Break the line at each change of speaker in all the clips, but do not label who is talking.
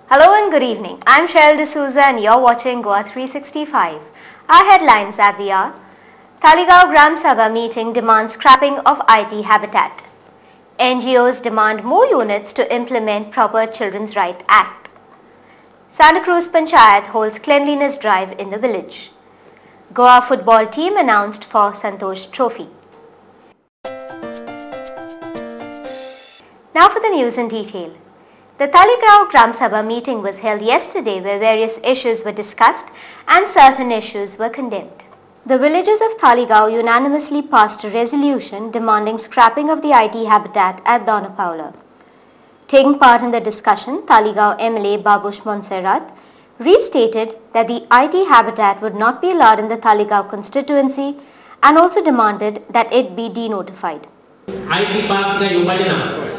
Hello and good evening. I'm Cheryl D'Souza and you're watching Goa 365. Our headlines at the hour. Talegaon Gram Sabha meeting demands scrapping of IT habitat. NGOs demand more units to implement proper Children's Right Act. Santa Cruz Panchayat holds cleanliness drive in the village. Goa football team announced for Santosh Trophy. Now for the news in detail. The Talegaon Gram Sabha meeting was held yesterday where various issues were discussed and certain issues were condemned. The villagers of Talegaon unanimously passed a resolution demanding scrapping of the IT habitat at Dona Paula. Taking part in the discussion, Talegaon MLA Babush Montserrat restated that the IT habitat would not be allowed in the Talegaon constituency and also demanded that it be denotified.
IT park का योजना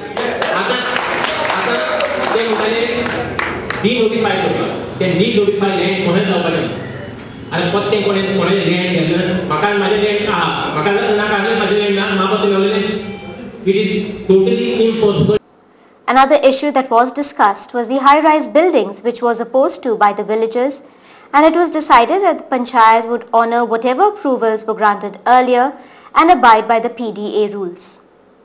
आता denotified होगा. ते denotified land कोणे जाऊ पाहिजे. आणि प्रत्येक कोणे land घेतलं. मकान माझे land मकान ना काढले माझे land ना मापत लावले. It is totally impossible.
Another issue that was discussed was the high-rise buildings which was opposed to by the villagers, and it was decided that the Panchayat would honour whatever approvals were granted earlier and abide by the PDA rules.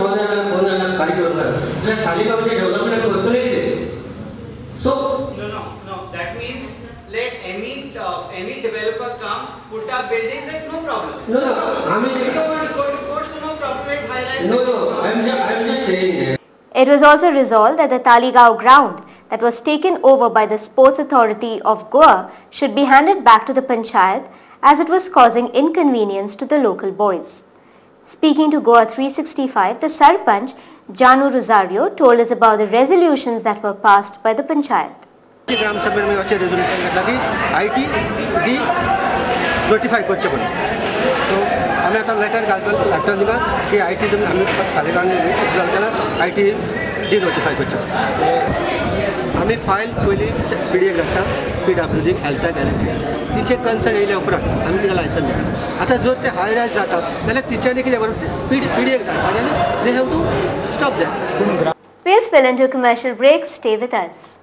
So no. That means let any developer come, put up buildings, and no problem.
No. I mean,
you don't want to go to court, so no problem with high-rise.
No. I'm just saying.
It was also resolved that the Talegaon ground that was taken over by the Sports Authority of Goa should be handed back to the Panchayat as it was causing inconvenience to the local boys. Speaking to Goa 365, the Sarpanch, Janu Rosario, told us about the resolutions that were passed by the Panchayat.
ग्राम सभा में अच्छे resolution करता कि IT D notify करছে বলে তো আমি একটা letter দিবা कि आईटी जब हम तालेगान में रिजल्ट करा आईटी डी नोटिफाई করছে आम्ही फाईल पयली पीडीए घालता पीडब्ल्यूडी हेल्थ इलेक्ट्रिसिटी तिचे कन्सर्न येयल्या उपरांत आमी तिका लायसन दिता आतां जर ते हाय रायज जाता जाल्यार तिच्यांनी कितें करप पीडीए धाडपाक आनी they have to stop that.
We'll spill into a commercial break. Stay with us.